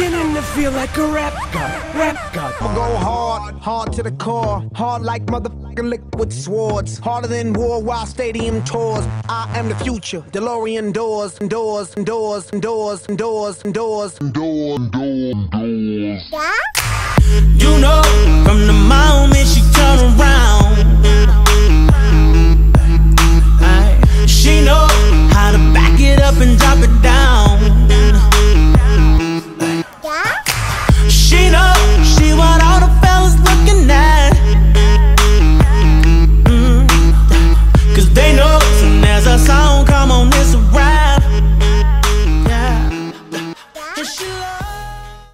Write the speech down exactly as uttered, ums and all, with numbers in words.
beginning to feel like a rap god, rap god. I'ma go hard, hard to the core, hard like motherfucking liquid swords, harder than worldwide stadium tours. I am the future, DeLorean doors, doors, doors, doors, doors, doors, doors, doors.